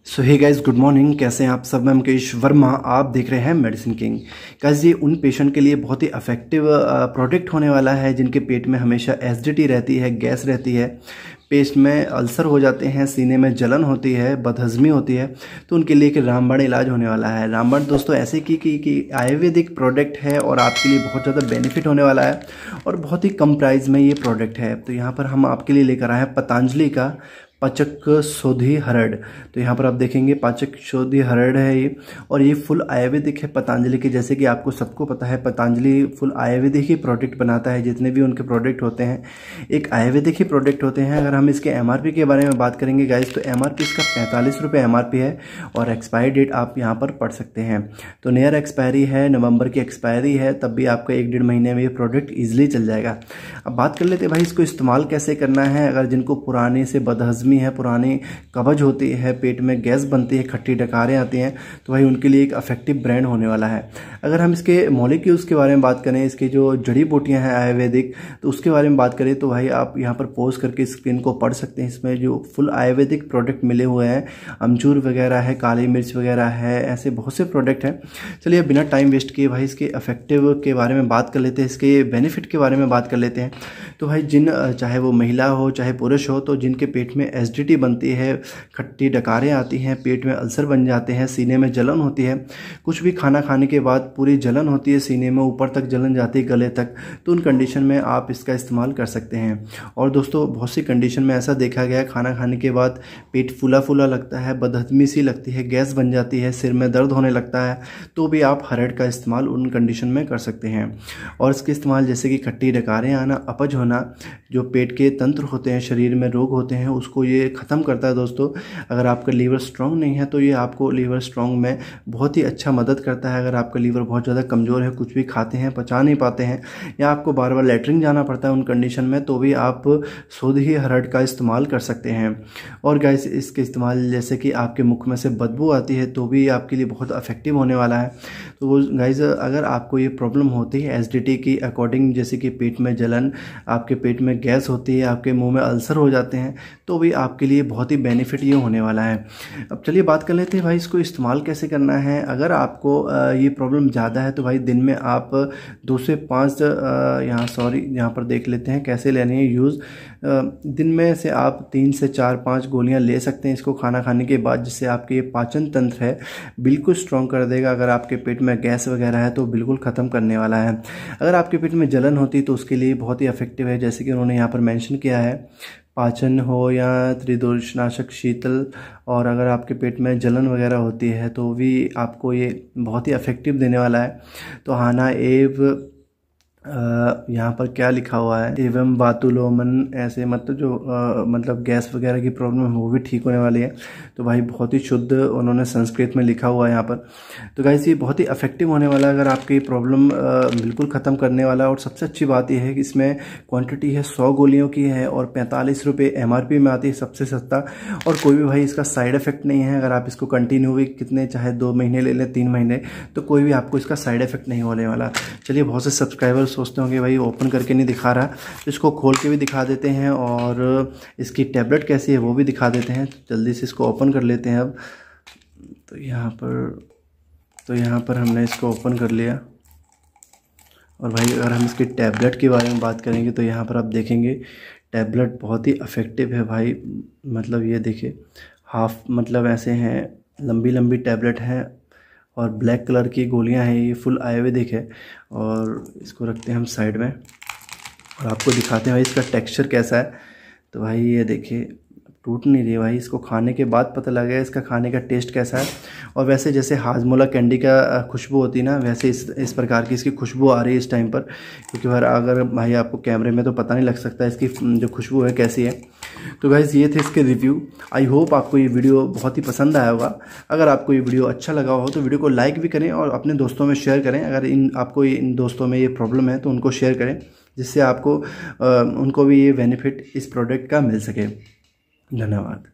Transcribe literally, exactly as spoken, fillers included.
सो hey guys, good morning. कैसे हैं आप सब? मैं मुकेश वर्मा, आप देख रहे हैं मेडिसिन किंग। गाइस, ये उन पेशेंट के लिए बहुत ही इफेक्टिव प्रोडक्ट होने वाला है जिनके पेट में हमेशा एसिडिटी रहती है, गैस रहती है, पेट में अल्सर हो जाते हैं, सीने में जलन होती है, बदहजमी होती है। तो उनके लिए एक रामबाण इलाज होने वाला है। रामबाण दोस्तों ऐसे की कि, कि आयुर्वेदिक प्रोडक्ट है और आपके लिए बहुत ज़्यादा बेनिफिट होने वाला है और बहुत ही कम प्राइस में ये प्रोडक्ट है। तो यहाँ पर हम आपके लिए लेकर आए हैं पतंजलि का पाचक शोधि हरड़। तो यहाँ पर आप देखेंगे पाचक शोधि हरड़ है ये, और ये फुल आयुर्वेदिक है पतंजलि के। जैसे कि आपको सबको पता है पतंजलि फुल आयुर्वेदिक ही प्रोडक्ट बनाता है। जितने भी उनके प्रोडक्ट होते हैं एक आयुर्वेदिक ही प्रोडक्ट होते हैं। अगर हम इसके एमआरपी के बारे में बात करेंगे गाइस, तो एमआरपी इसका पैंतालीस रुपये एमआरपी है और एक्सपायरी डेट आप यहाँ पर पढ़ सकते हैं। तो नियर एक्सपायरी है, नवंबर की एक्सपायरी है, तब भी आपका एक डेढ़ महीने में ये प्रोडक्ट ईजिली चल जाएगा। अब बात कर लेते हैं भाई इसको इस्तेमाल कैसे करना है। अगर जिनको पुराने से बदहजमी है, पुरानी कब्ज होती है, पेट में गैस बनती है, खट्टी डकारें आती हैं, तो भाई उनके लिए एक इफेक्टिव ब्रांड होने वाला है। अगर हम इसके मॉलिक्यूल्स के बारे में बात करें, इसकी जो जड़ी बूटियां हैं आयुर्वेदिक, तो उसके बारे में बात करें तो भाई आप यहाँ पर पॉज करके स्क्रीन को पढ़ सकते हैं। इसमें जो फुल आयुर्वेदिक प्रोडक्ट मिले हुए हैं, अमचूर वगैरह है, काली मिर्च वगैरह है, ऐसे बहुत से प्रोडक्ट हैं। चलिए बिना टाइम वेस्ट किए भाई इसके इफेक्टिव के बारे में बात कर लेते हैं, इसके बेनिफिट के बारे में बात कर लेते हैं। तो भाई जिन चाहे वो महिला हो चाहे पुरुष हो, तो जिनके पेट में एसिडिटी बनती है, खट्टी डकारें आती हैं, पेट में अल्सर बन जाते हैं, सीने में जलन होती है, कुछ भी खाना खाने के बाद पूरी जलन होती है, सीने में ऊपर तक जलन जाती है, गले तक, तो उन कंडीशन में आप इसका इस्तेमाल कर सकते हैं। और दोस्तों बहुत सी कंडीशन में ऐसा देखा गया है, खाना खाने के बाद पेट फूला फूला लगता है, बदहजमी सी लगती है, गैस बन जाती है, सिर में दर्द होने लगता है, तो भी आप हरड़ का इस्तेमाल उन कंडीशन में कर सकते हैं। और इसके इस्तेमाल जैसे कि खट्टी डकारें आना, अपच होना, जो पेट के तंत्र होते हैं, शरीर में रोग होते हैं, उसको ये ख़त्म करता है। दोस्तों अगर आपका लीवर स्ट्रांग नहीं है तो ये आपको लीवर स्ट्रांग में बहुत ही अच्छा मदद करता है। अगर आपका लीवर बहुत ज़्यादा कमज़ोर है, कुछ भी खाते हैं पचा नहीं पाते हैं, या आपको बार बार लेटरिन जाना पड़ता है उन कंडीशन में, तो भी आप शोधि हरड़ का इस्तेमाल कर सकते हैं। और गाइस इसके इस्तेमाल जैसे कि आपके मुख में से बदबू आती है तो भी आपके लिए बहुत इफेक्टिव होने वाला है। तो वो गाइस अगर आपको ये प्रॉब्लम होती है एसिडिटी की अकॉर्डिंग, जैसे कि पेट में जलन, आपके पेट में गैस होती है, आपके मुंह में अल्सर हो जाते हैं, तो भी आपके लिए बहुत ही बेनिफिट ये होने वाला है। अब चलिए बात कर लेते हैं भाई इसको इस्तेमाल कैसे करना है। अगर आपको ये प्रॉब्लम ज़्यादा है तो भाई दिन में आप दो से पाँच यहाँ सॉरी यहाँ पर देख लेते हैं कैसे लेनी है यूज़। दिन में से आप तीन से चार पाँच गोलियां ले सकते हैं इसको खाना खाने के बाद, जिससे आपके ये पाचन तंत्र है बिल्कुल स्ट्रॉन्ग कर देगा। अगर आपके पेट में गैस वगैरह है तो बिल्कुल ख़त्म करने वाला है। अगर आपके पेट में जलन होती है तो उसके लिए बहुत ही इफेक्टिव है, जैसे कि उन्होंने यहाँ पर मेंशन किया है, पाचन हो या त्रिदोषनाशक शीतल। और अगर आपके पेट में जलन वगैरह होती है तो भी आपको ये बहुत ही इफेक्टिव देने वाला है। तो हाना एव यहाँ पर क्या लिखा हुआ है, एवं बातुलोमन, ऐसे मतलब जो आ, मतलब गैस वगैरह की प्रॉब्लम है वो भी ठीक होने वाली है। तो भाई बहुत ही शुद्ध उन्होंने संस्कृत में लिखा हुआ है यहाँ पर। तो गाइस ये बहुत ही इफेक्टिव होने वाला है, अगर आपकी प्रॉब्लम बिल्कुल ख़त्म करने वाला है। और सबसे अच्छी बात यह है कि इसमें क्वांटिटी है सौ गोलियों की है और पैंतालीस रुपये एम आर पी में आती है, सबसे सस्ता। और कोई भी भाई इसका साइड इफेक्ट नहीं है। अगर आप इसको कंटिन्यू भी कितने चाहे दो महीने ले लें, तीन महीने, तो कोई भी आपको इसका साइड इफेक्ट नहीं होने वाला। चलिए बहुत से सब्सक्राइबर्स सोचते होंगे भाई ओपन करके नहीं दिखा रहा, तो इसको खोल के भी दिखा देते हैं और इसकी टैबलेट कैसी है वो भी दिखा देते हैं। तो जल्दी से इसको ओपन कर लेते हैं अब। तो यहाँ पर तो यहाँ पर हमने इसको ओपन कर लिया। और भाई अगर हम इसकी टैबलेट के बारे में बात करेंगे तो यहाँ पर आप देखेंगे टैबलेट बहुत ही इफ़ेक्टिव है भाई। मतलब ये देखिए हाफ मतलब ऐसे हैं, लंबी लंबी टैबलेट हैं और ब्लैक कलर की गोलियां हैं। ये फुल आयुर्वेदिक है। और इसको रखते हैं हम साइड में और आपको दिखाते हैं भाई इसका टेक्सचर कैसा है। तो भाई ये देखिए टूट नहीं रही भाई, इसको खाने के बाद पता लगेगा इसका खाने का टेस्ट कैसा है। और वैसे जैसे हाजमोला कैंडी का खुशबू होती है ना, वैसे इस इस प्रकार की इसकी खुशबू आ रही है इस टाइम पर। क्योंकि भाई अगर भाई आपको कैमरे में तो पता नहीं लग सकता इसकी जो खुशबू है कैसी है। तो गाइज़ ये थे इसके रिव्यू। आई होप आपको ये वीडियो बहुत ही पसंद आया होगा। अगर आपको ये वीडियो अच्छा लगा हो तो वीडियो को लाइक भी करें और अपने दोस्तों में शेयर करें। अगर इन आपको ये इन दोस्तों में ये प्रॉब्लम है तो उनको शेयर करें, जिससे आपको आ, उनको भी ये बेनिफिट इस प्रोडक्ट का मिल सके। धन्यवाद।